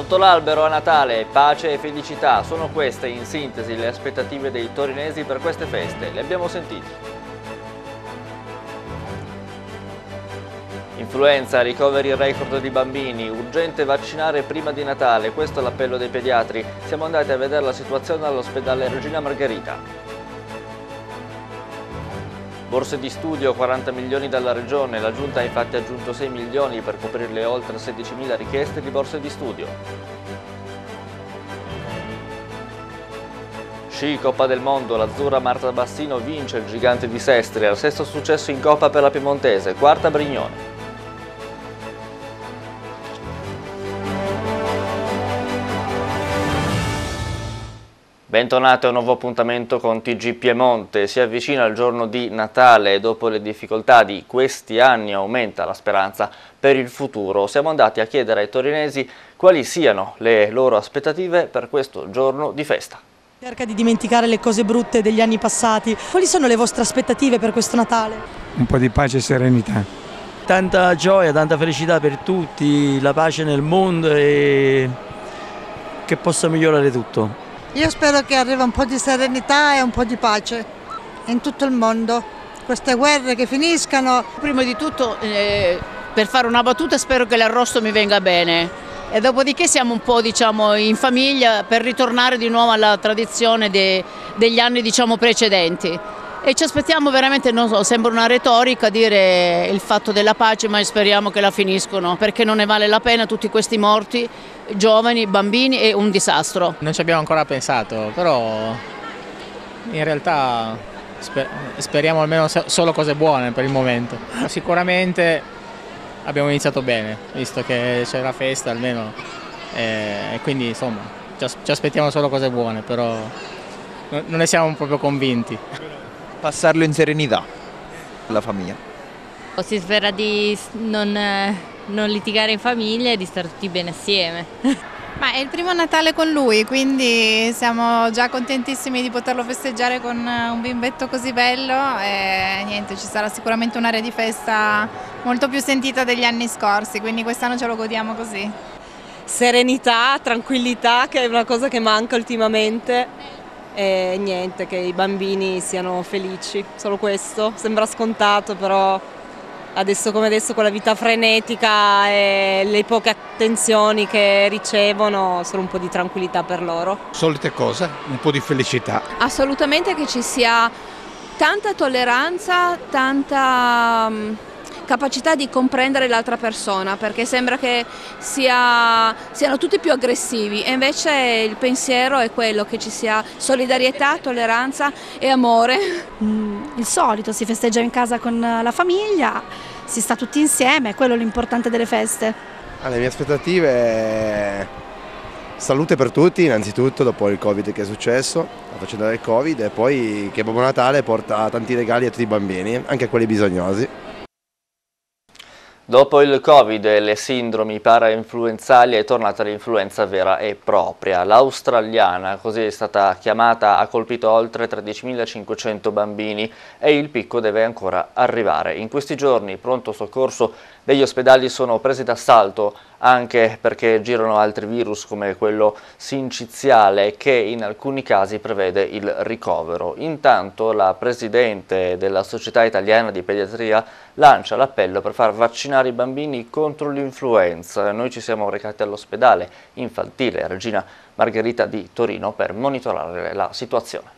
Sotto l'albero a Natale, pace e felicità, sono queste in sintesi le aspettative dei torinesi per queste feste, le abbiamo sentite. Influenza, ricoveri record di bambini, urgente vaccinare prima di Natale, questo è l'appello dei pediatri. Siamo andati a vedere la situazione all'ospedale Regina Margherita. Borse di studio, 40 milioni dalla Regione, la Giunta ha infatti aggiunto 6 milioni per coprire le oltre 16.000 richieste di borse di studio. Sci, Coppa del Mondo, l'azzurra Marta Bassino vince il gigante di Sestri, al sesto successo in Coppa per la Piemontese, quarta Brignone. Bentornati a un nuovo appuntamento con TG Piemonte. Si avvicina il giorno di Natale e dopo le difficoltà di questi anni aumenta la speranza per il futuro. Siamo andati a chiedere ai torinesi quali siano le loro aspettative per questo giorno di festa. Cerca di dimenticare le cose brutte degli anni passati. Quali sono le vostre aspettative per questo Natale? Un po' di pace e serenità. Tanta gioia, tanta felicità per tutti, la pace nel mondo e che possa migliorare tutto. Io spero che arrivi un po' di serenità e un po' di pace in tutto il mondo, queste guerre che finiscano. Prima di tutto, per fare una battuta, spero che l'arrosto mi venga bene e dopodiché siamo un po' in famiglia per ritornare di nuovo alla tradizione degli anni precedenti. E ci aspettiamo veramente, non so, sembra una retorica dire il fatto della pace, ma speriamo che la finiscono, perché non ne vale la pena tutti questi morti, giovani, bambini, è un disastro. Non ci abbiamo ancora pensato, però in realtà speriamo almeno solo cose buone per il momento. Sicuramente abbiamo iniziato bene, visto che c'è la festa almeno, e quindi insomma ci aspettiamo solo cose buone, però non ne siamo proprio convinti. Passarlo in serenità, la famiglia. Si spera di non litigare in famiglia e di stare tutti bene assieme. Ma è il primo Natale con lui, quindi siamo già contentissimi di poterlo festeggiare con un bimbetto così bello e niente, ci sarà sicuramente un'area di festa molto più sentita degli anni scorsi, quindi quest'anno ce lo godiamo così. Serenità, tranquillità, che è una cosa che manca ultimamente. E niente, che i bambini siano felici, solo questo, sembra scontato, però adesso come adesso con la vita frenetica e le poche attenzioni che ricevono, solo un po' di tranquillità per loro. Solite cose, un po' di felicità. Assolutamente che ci sia tanta tolleranza, tanta capacità di comprendere l'altra persona, perché sembra che siano tutti più aggressivi e invece il pensiero è quello che ci sia solidarietà, tolleranza e amore. Il solito, si festeggia in casa con la famiglia, si sta tutti insieme, quello è l'importante delle feste. Le mie aspettative, salute per tutti innanzitutto dopo il Covid che è successo, la faccenda del Covid, e poi che Babbo Natale porta tanti regali a tutti i bambini, anche a quelli bisognosi. Dopo il Covid e le sindromi parainfluenzali è tornata l'influenza vera e propria. L'australiana, così è stata chiamata, ha colpito oltre 13.500 bambini e il picco deve ancora arrivare. In questi giorni il pronto soccorso degli ospedali sono presi d'assalto anche perché girano altri virus come quello sinciziale che in alcuni casi prevede il ricovero. Intanto la presidente della Società Italiana di Pediatria lancia l'appello per far vaccinare i bambini contro l'influenza. Noi ci siamo recati all'ospedale infantile Regina Margherita di Torino per monitorare la situazione.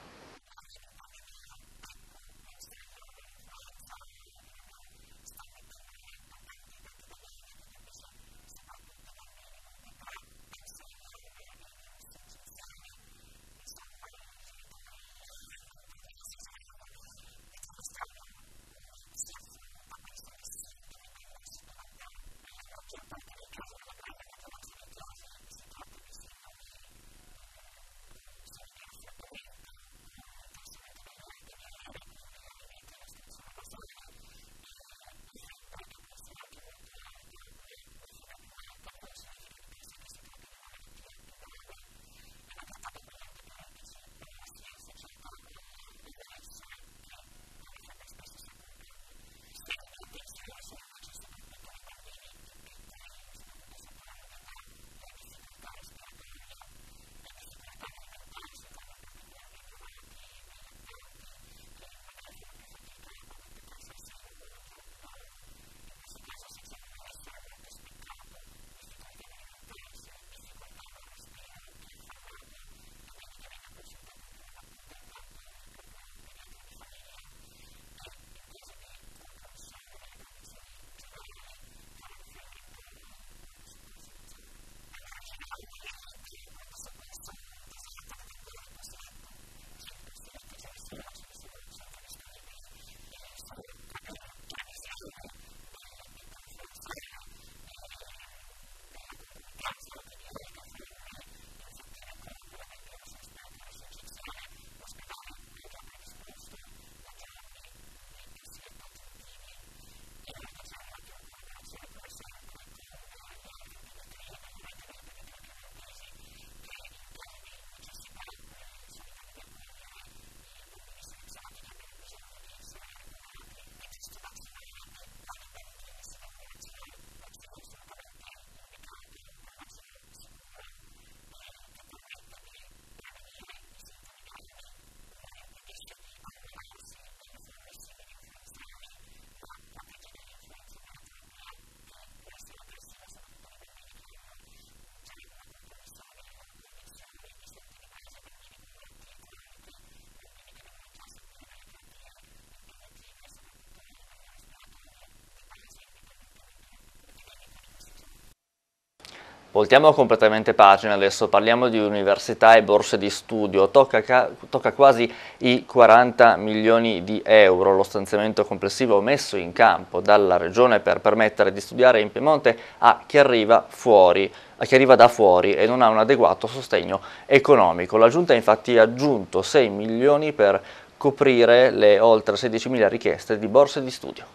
Voltiamo completamente pagina adesso, parliamo di università e borse di studio. Tocca quasi i 40 milioni di euro lo stanziamento complessivo messo in campo dalla Regione per permettere di studiare in Piemonte a chi arriva da fuori e non ha un adeguato sostegno economico. La Giunta ha infatti aggiunto 6 milioni per coprire le oltre 16.000 richieste di borse di studio.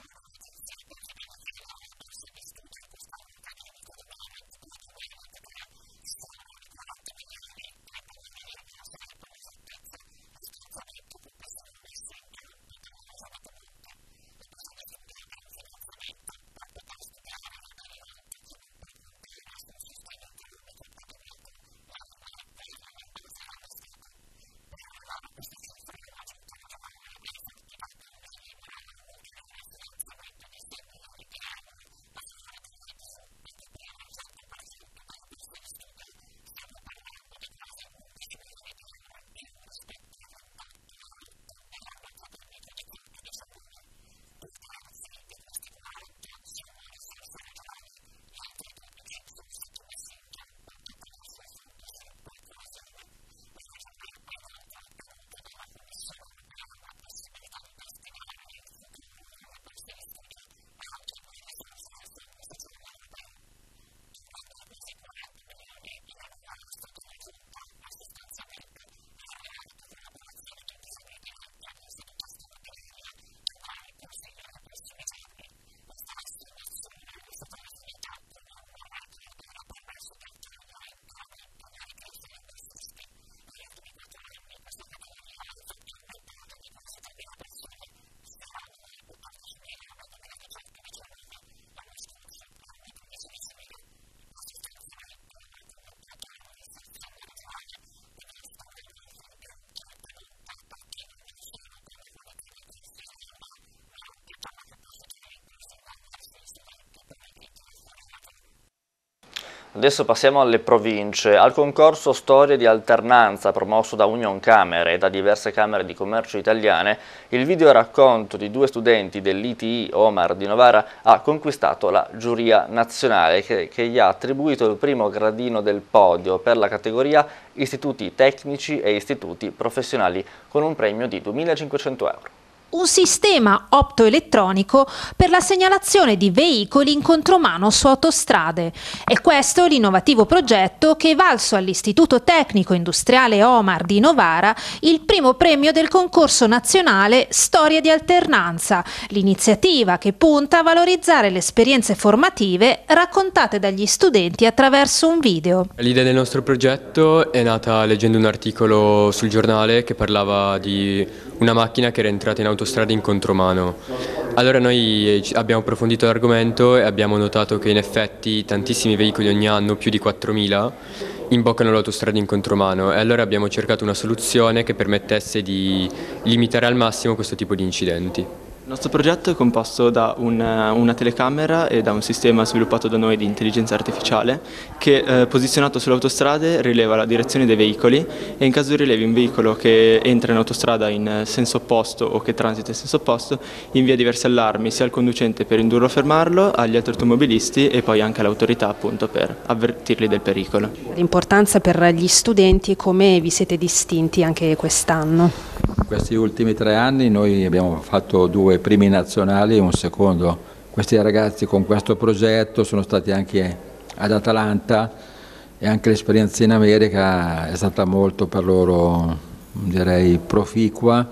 Adesso passiamo alle province. Al concorso Storie di alternanza promosso da Union Camere e da diverse camere di commercio italiane, il video racconto di 2 studenti dell'ITI Omar di Novara ha conquistato la giuria nazionale che gli ha attribuito il primo gradino del podio per la categoria Istituti Tecnici e Istituti Professionali con un premio di 2.500 euro. Un sistema optoelettronico per la segnalazione di veicoli in contromano su autostrade. È questo l'innovativo progetto che è valso all'Istituto Tecnico Industriale Omar di Novara il primo premio del concorso nazionale Storie di alternanza, l'iniziativa che punta a valorizzare le esperienze formative raccontate dagli studenti attraverso un video. L'idea del nostro progetto è nata leggendo un articolo sul giornale che parlava di una macchina che era entrata in autostrada in contromano. Allora noi abbiamo approfondito l'argomento e abbiamo notato che in effetti tantissimi veicoli ogni anno, più di 4.000, imboccano l'autostrada in contromano e allora abbiamo cercato una soluzione che permettesse di limitare al massimo questo tipo di incidenti. Il nostro progetto è composto da una telecamera e da un sistema sviluppato da noi di intelligenza artificiale che posizionato sulle autostrade rileva la direzione dei veicoli e in caso rilevi un veicolo che entra in autostrada in senso opposto o che transita in senso opposto invia diversi allarmi sia al conducente per indurlo a fermarlo, agli altri automobilisti e poi anche all'autorità appunto per avvertirli del pericolo. L'importanza per gli studenti e come vi siete distinti anche quest'anno? Questi ultimi 3 anni noi abbiamo fatto 2 primi nazionali e un secondo. Questi ragazzi con questo progetto sono stati anche ad Atalanta e anche l'esperienza in America è stata molto per loro, direi, proficua.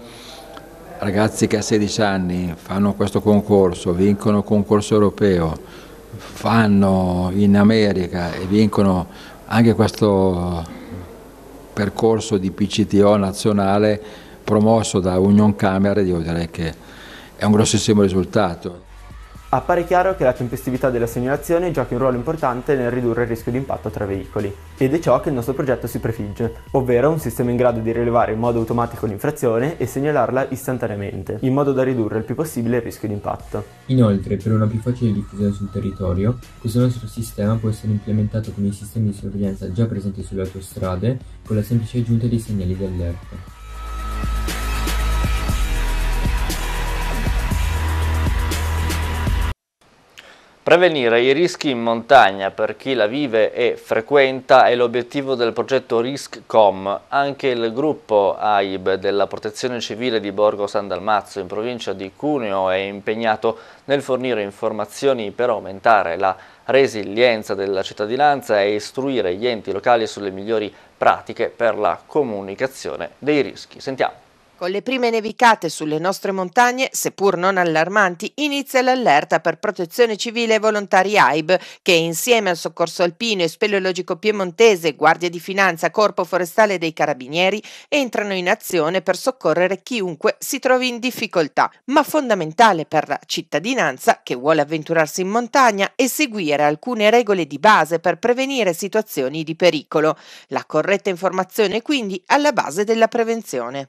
Ragazzi che a 16 anni fanno questo concorso, vincono il concorso europeo, fanno in America e vincono anche questo percorso di PCTO nazionale promosso da Union Camere, devo dire che è un grossissimo risultato. Appare chiaro che la tempestività della segnalazione giochi un ruolo importante nel ridurre il rischio di impatto tra veicoli, ed è ciò che il nostro progetto si prefigge, ovvero un sistema in grado di rilevare in modo automatico l'infrazione e segnalarla istantaneamente, in modo da ridurre il più possibile il rischio di impatto. Inoltre, per una più facile diffusione sul territorio, questo nostro sistema può essere implementato con i sistemi di sorveglianza già presenti sulle autostrade, con la semplice aggiunta dei segnali di allerta. Prevenire i rischi in montagna per chi la vive e frequenta è l'obiettivo del progetto RISC-COM. Anche il gruppo AIB della Protezione Civile di Borgo San Dalmazzo, in provincia di Cuneo, è impegnato nel fornire informazioni per aumentare la resilienza della cittadinanza e istruire gli enti locali sulle migliori pratiche per la comunicazione dei rischi. Sentiamo. Con le prime nevicate sulle nostre montagne, seppur non allarmanti, inizia l'allerta per Protezione Civile e volontari AIB che insieme al Soccorso Alpino e Speleologico Piemontese, Guardia di Finanza, Corpo Forestale dei Carabinieri entrano in azione per soccorrere chiunque si trovi in difficoltà. Ma fondamentale per la cittadinanza che vuole avventurarsi in montagna è seguire alcune regole di base per prevenire situazioni di pericolo. La corretta informazione quindi alla base della prevenzione.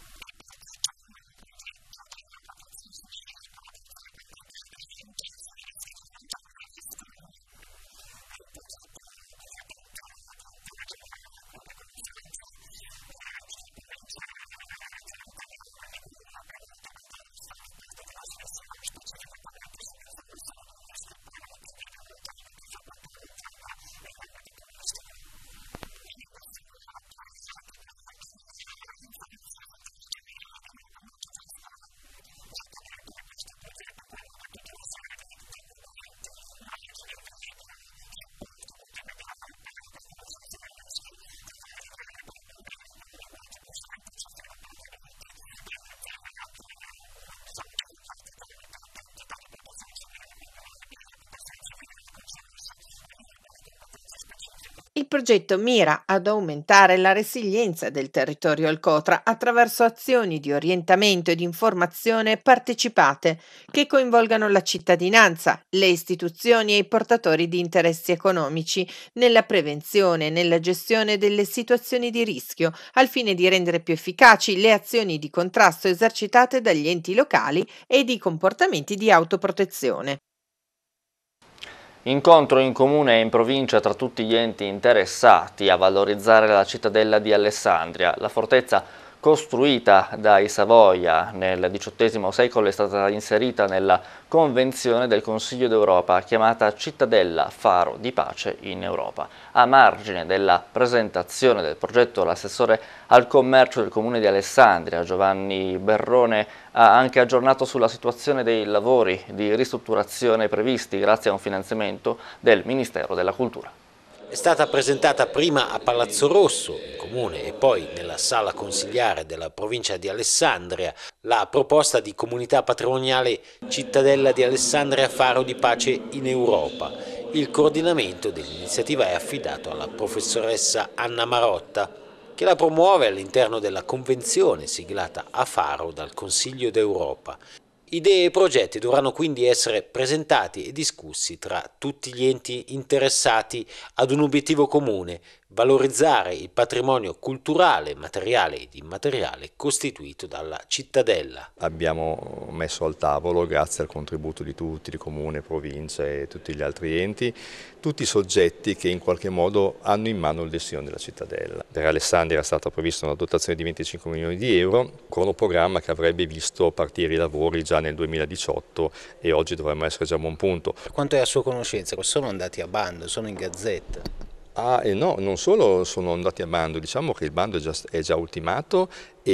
Il progetto mira ad aumentare la resilienza del territorio Alcotra attraverso azioni di orientamento e di informazione partecipate che coinvolgano la cittadinanza, le istituzioni e i portatori di interessi economici nella prevenzione e nella gestione delle situazioni di rischio, al fine di rendere più efficaci le azioni di contrasto esercitate dagli enti locali e di comportamenti di autoprotezione. Incontro in comune e in provincia tra tutti gli enti interessati a valorizzare la cittadella di Alessandria. La fortezza, costruita dai Savoia nel XVIII secolo, è stata inserita nella Convenzione del Consiglio d'Europa, chiamata Cittadella Faro di Pace in Europa. A margine della presentazione del progetto, l'assessore al commercio del Comune di Alessandria, Giovanni Berrone, ha anche aggiornato sulla situazione dei lavori di ristrutturazione previsti grazie a un finanziamento del Ministero della Cultura. È stata presentata prima a Palazzo Rosso, in comune, e poi nella sala consigliare della provincia di Alessandria, la proposta di comunità patrimoniale Cittadella di Alessandria Faro di Pace in Europa. Il coordinamento dell'iniziativa è affidato alla professoressa Anna Marotta, che la promuove all'interno della convenzione siglata a Faro dal Consiglio d'Europa. Idee e progetti dovranno quindi essere presentati e discussi tra tutti gli enti interessati ad un obiettivo comune: valorizzare il patrimonio culturale, materiale ed immateriale costituito dalla cittadella. Abbiamo messo al tavolo, grazie al contributo di tutti, di comune, provincia e tutti gli altri enti, tutti i soggetti che in qualche modo hanno in mano il destino della cittadella. Per Alessandria era stata prevista una dotazione di 25 milioni di euro, con un programma che avrebbe visto partire i lavori già nel 2018 e oggi dovremmo essere già a buon punto. Per quanto è a sua conoscenza, sono andati a bando, sono in gazzetta? No, non solo sono andati a bando, diciamo che il bando è già ultimato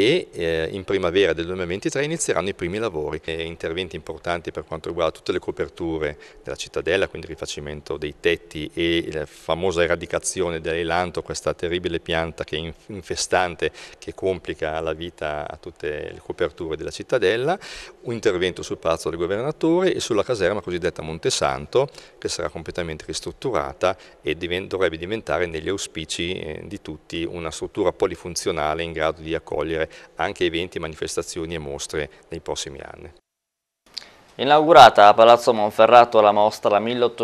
e in primavera del 2023 inizieranno i primi lavori. Interventi importanti per quanto riguarda tutte le coperture della cittadella, quindi il rifacimento dei tetti e la famosa eradicazione dell'elanto, questa terribile pianta che è infestante, che complica la vita a tutte le coperture della cittadella, un intervento sul Palazzo del Governatore e sulla caserma cosiddetta Montesanto, che sarà completamente ristrutturata e dovrebbe diventare negli auspici di tutti una struttura polifunzionale in grado di accogliere anche eventi, manifestazioni e mostre nei prossimi anni. Inaugurata a Palazzo Monferrato la mostra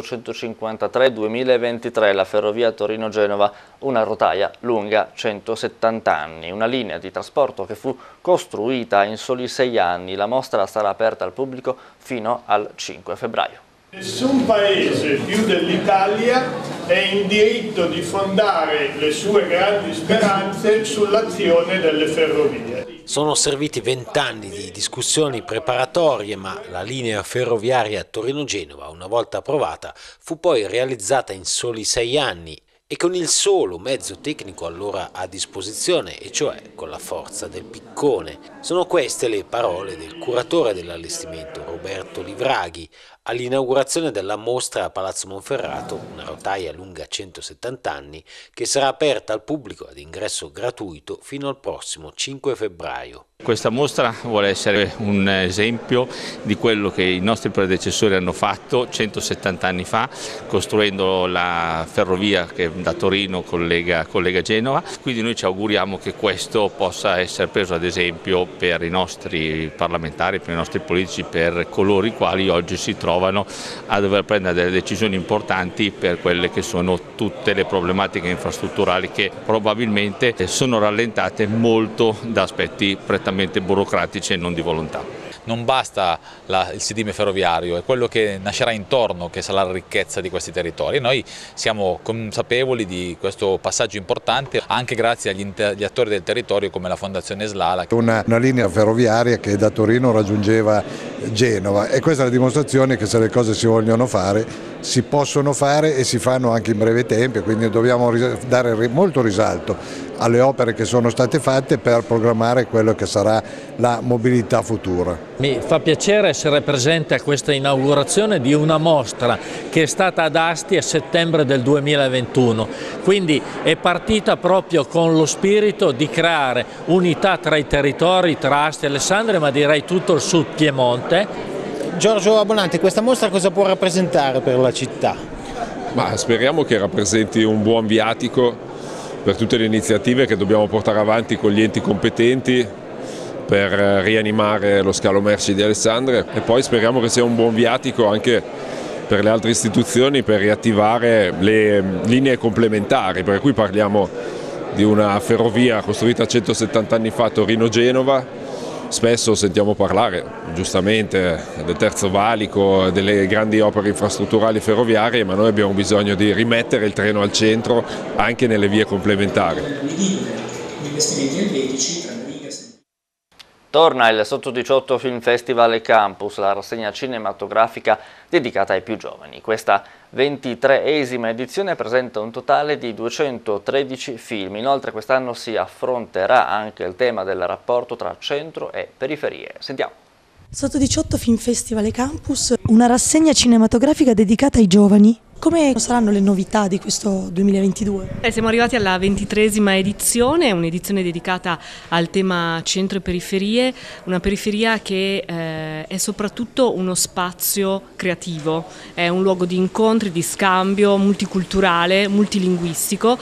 1853-2023, la ferrovia Torino-Genova, una rotaia lunga 170 anni, una linea di trasporto che fu costruita in soli 6 anni. La mostra sarà aperta al pubblico fino al 5 febbraio. Nessun paese più dell'Italia è in diritto di fondare le sue grandi speranze sull'azione delle ferrovie. Sono serviti 20 anni di discussioni preparatorie, ma la linea ferroviaria Torino-Genova, una volta approvata, fu poi realizzata in soli 6 anni e con il solo mezzo tecnico allora a disposizione, e cioè con la forza del piccone. Sono queste le parole del curatore dell'allestimento, Roberto Livraghi, all'inaugurazione della mostra a Palazzo Monferrato, una rotaia lunga 170 anni, che sarà aperta al pubblico ad ingresso gratuito fino al prossimo 5 febbraio. Questa mostra vuole essere un esempio di quello che i nostri predecessori hanno fatto 170 anni fa, costruendo la ferrovia che da Torino collega Genova. Quindi noi ci auguriamo che questo possa essere preso ad esempio per i nostri parlamentari, per i nostri politici, per coloro i quali oggi si trovano a dover prendere delle decisioni importanti per quelle che sono tutte le problematiche infrastrutturali che probabilmente sono rallentate molto da aspetti prettamente burocratici e non di volontà. Non basta il sedime ferroviario, è quello che nascerà intorno che sarà la ricchezza di questi territori. Noi siamo consapevoli di questo passaggio importante anche grazie agli attori del territorio come la Fondazione Slala. Una linea ferroviaria che da Torino raggiungeva Genova, e questa è la dimostrazione che se le cose si vogliono fare si possono fare e si fanno anche in breve tempo, quindi dobbiamo dare molto risalto alle opere che sono state fatte per programmare quello che sarà la mobilità futura. Mi fa piacere essere presente a questa inaugurazione di una mostra che è stata ad Asti a settembre del 2021, quindi è partita proprio con lo spirito di creare unità tra i territori, tra Asti e Alessandria, ma direi tutto il Sud Piemonte. Giorgio Abbonanti, questa mostra cosa può rappresentare per la città? Speriamo che rappresenti un buon viatico per tutte le iniziative che dobbiamo portare avanti con gli enti competenti per rianimare lo scalo merci di Alessandria, e poi speriamo che sia un buon viatico anche per le altre istituzioni per riattivare le linee complementari, perché qui parliamo di una ferrovia costruita 170 anni fa a Torino-Genova. Spesso sentiamo parlare, giustamente, del terzo valico, delle grandi opere infrastrutturali ferroviarie, ma noi abbiamo bisogno di rimettere il treno al centro anche nelle vie complementari. Torna il Sotto 18 Film Festival e Campus, la rassegna cinematografica dedicata ai più giovani. Questa 23esima edizione presenta un totale di 213 film. Inoltre quest'anno si affronterà anche il tema del rapporto tra centro e periferie. Sentiamo. Sotto 18 Film Festival e Campus, una rassegna cinematografica dedicata ai giovani. Come saranno le novità di questo 2022? Siamo arrivati alla 23esima edizione, un'edizione dedicata al tema centro e periferie, una periferia che è soprattutto uno spazio creativo, è un luogo di incontri, di scambio, multiculturale, multilinguistico,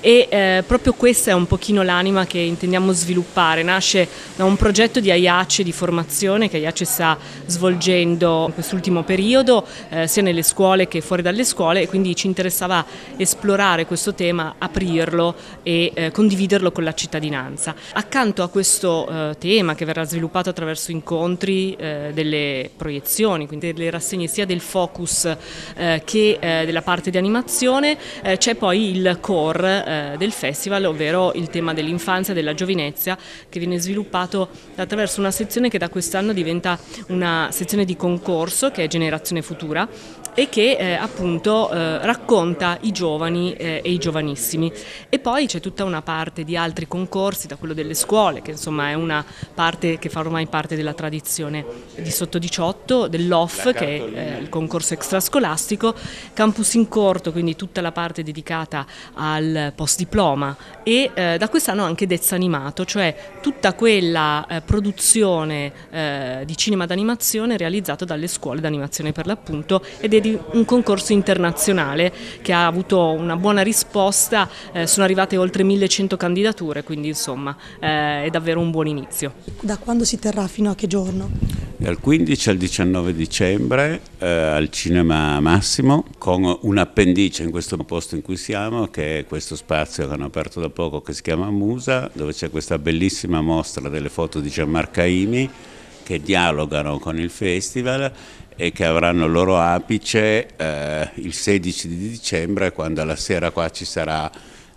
e proprio questa è un pochino l'anima che intendiamo sviluppare. Nasce da un progetto di AIACE di formazione che AIACE sta svolgendo in quest'ultimo periodo, sia nelle scuole che fuori dalle scuole, e quindi ci interessava esplorare questo tema, aprirlo e condividerlo con la cittadinanza. Accanto a questo tema, che verrà sviluppato attraverso incontri, delle proiezioni, quindi delle rassegne sia del focus che della parte di animazione, c'è poi il core del festival, ovvero il tema dell'infanzia e della giovinezza, che viene sviluppato attraverso una sezione che da quest'anno diventa una sezione di concorso, che è Generazione Futura, e che appunto racconta i giovani e i giovanissimi. E poi c'è tutta una parte di altri concorsi, da quello delle scuole, che insomma è una parte che fa ormai parte della tradizione di Sotto 18, dell'OFF, che è il concorso extrascolastico, Campus in Corto, quindi tutta la parte dedicata al postdiploma, e da quest'anno anche Dez Animato, cioè tutta quella produzione di cinema d'animazione realizzato dalle scuole d'animazione per l'appunto, ed è di un concorso internazionale che ha avuto una buona risposta, sono arrivate oltre 1100 candidature, quindi insomma è davvero un buon inizio. Da quando si terrà, fino a che giorno? Dal 15 al 19 dicembre al Cinema Massimo, con un'appendice in questo posto in cui siamo, che è questo spazio che hanno aperto da poco, che si chiama Musa, dove c'è questa bellissima mostra delle foto di Gianmarco Aimi che dialogano con il festival e che avranno il loro apice il 16 di dicembre, quando alla sera qua ci sarà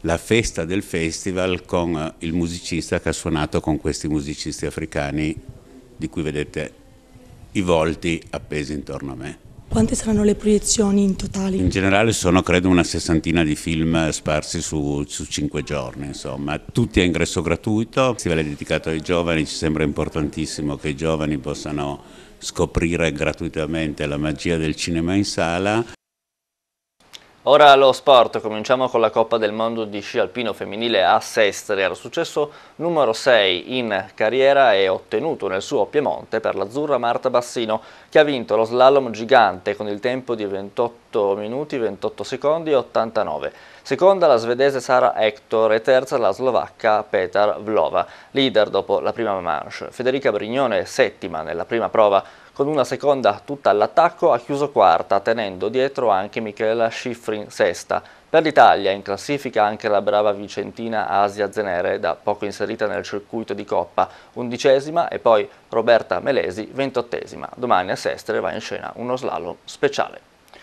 la festa del festival con il musicista che ha suonato con questi musicisti africani di cui vedete i volti appesi intorno a me. Quante saranno le proiezioni in totale? In generale sono credo una 60ina di film sparsi su 5 giorni, insomma, tutti a ingresso gratuito. Il festival è dedicato ai giovani, ci sembra importantissimo che i giovani possano scoprire gratuitamente la magia del cinema in sala. Ora lo sport, cominciamo con la Coppa del Mondo di sci alpino femminile a Sestri. Era successo numero 6 in carriera e ottenuto nel suo Piemonte per l'azzurra Marta Bassino, che ha vinto lo slalom gigante con il tempo di 28 minuti, 28 secondi e 89. Seconda la svedese Sara Hector e terza la slovacca Petar Vlova, leader dopo la prima manche. Federica Brignone, settima nella prima prova, con una seconda tutta all'attacco, ha chiuso quarta, tenendo dietro anche Michela Schifrin sesta. Per l'Italia in classifica anche la brava vicentina Asia Zenere, da poco inserita nel circuito di Coppa, 11ª, e poi Roberta Melesi, 28ª. Domani a Sestre va in scena uno slalom speciale.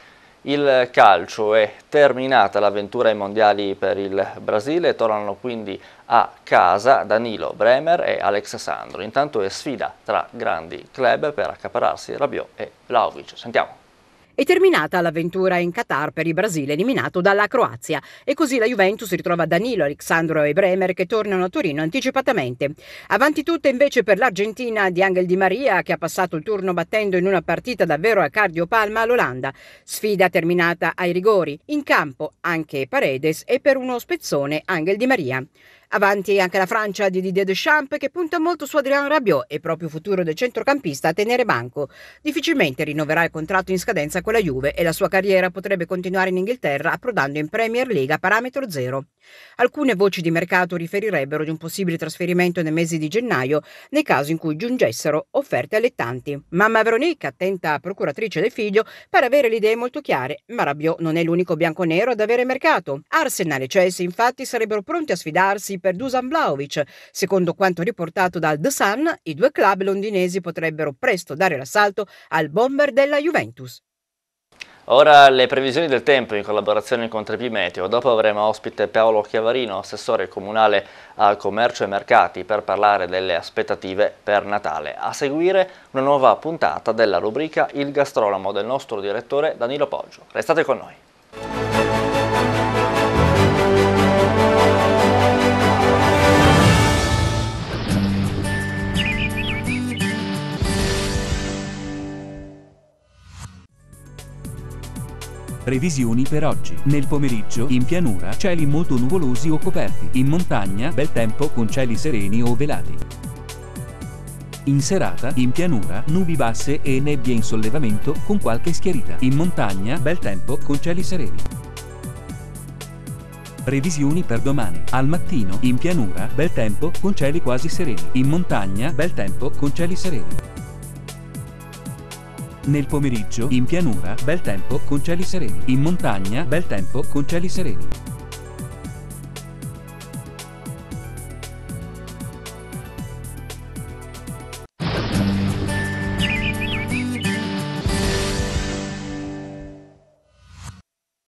Il calcio: è terminata l'avventura ai mondiali per il Brasile, tornano quindi a casa Danilo, Bremer e Alex Sandro. Intanto è sfida tra grandi club per accaparrarsi Rabiot e Vlahovic. Sentiamo. È terminata l'avventura in Qatar per il Brasile eliminato dalla Croazia e così la Juventus ritrova Danilo, Alexandro e Bremer che tornano a Torino anticipatamente. Avanti tutte invece per l'Argentina di Ángel Di Maria, che ha passato il turno battendo in una partita davvero a cardiopalma l'Olanda. Sfida terminata ai rigori. In campo anche Paredes e per uno spezzone Ángel Di Maria. Avanti anche la Francia di Didier Deschamps, che punta molto su Adrien Rabiot e proprio futuro del centrocampista a tenere banco. Difficilmente rinnoverà il contratto in scadenza con la Juve e la sua carriera potrebbe continuare in Inghilterra approdando in Premier League a parametro zero. Alcune voci di mercato riferirebbero di un possibile trasferimento nei mesi di gennaio nel caso in cui giungessero offerte allettanti. Mamma Veronique, attenta procuratrice del figlio, pare avere le idee molto chiare, ma Rabiot non è l'unico bianconero ad avere mercato. Arsenal e Chelsea infatti sarebbero pronti a sfidarsi per Dusan Vlahovic. Secondo quanto riportato dal The Sun, i due club londinesi potrebbero presto dare l'assalto al bomber della Juventus. Ora le previsioni del tempo in collaborazione con 3P Meteo. Dopo avremo ospite Paolo Chiavarino, assessore comunale al commercio e mercati, per parlare delle aspettative per Natale. A seguire una nuova puntata della rubrica Il gastronomo del nostro direttore Danilo Poggio. Restate con noi. Previsioni per oggi. Nel pomeriggio, in pianura, cieli molto nuvolosi o coperti. In montagna, bel tempo con cieli sereni o velati. In serata, in pianura, nubi basse e nebbie in sollevamento con qualche schiarita. In montagna, bel tempo con cieli sereni. Previsioni per domani. Al mattino, in pianura, bel tempo con cieli quasi sereni. In montagna, bel tempo con cieli sereni. Nel pomeriggio, in pianura, bel tempo con cieli sereni. In montagna, bel tempo con cieli sereni.